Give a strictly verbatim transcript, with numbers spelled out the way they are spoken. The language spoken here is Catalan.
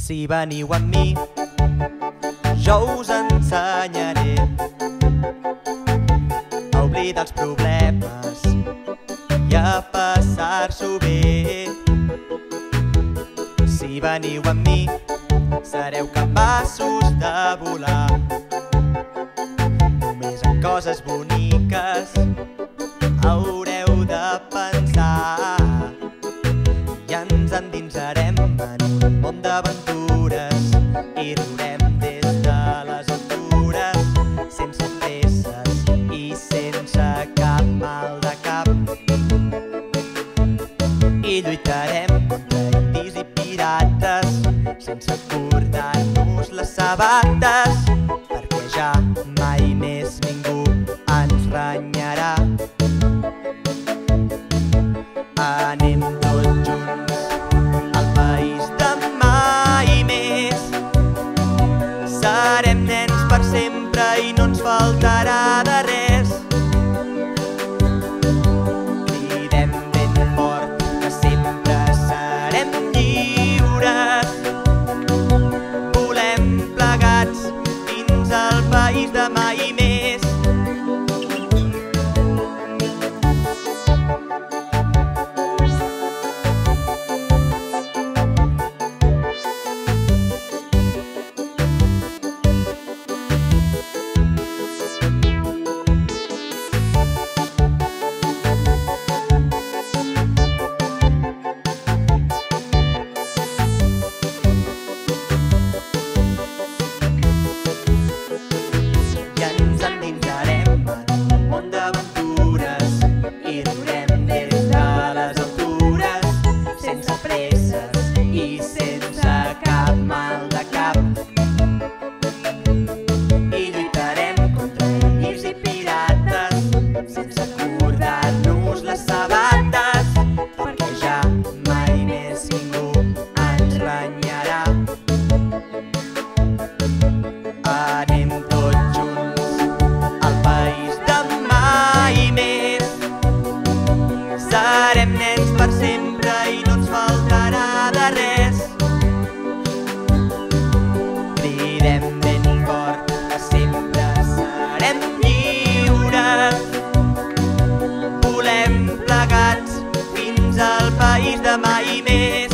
Si veniu amb mi, jo us ensenyaré a oblidar els problemes i a passar-s'ho bé. Si veniu amb mi, sereu capaços de volar. Només en coses boniques haureu de pensar i ens endinsarem en un món d'aventures i riurem des de les altures, sense presses i sense cap mal de cap. I lluitarem contra indis i pirates sense cordar-nos les sabates, perquè ja mai més ningú ens renyarà. Anem tots junts al país de mai més. Serem nens per sempre i no ens faltarà de res. Cridem ben fort que sempre serem lliures. Volem plegats fins al país de mai més. Anem tots junts al país de mai més. Serem nens per sempre i no ens faltarà de res. Cridem ben fort que sempre serem lliures. Volem plegats fins al país de mai més.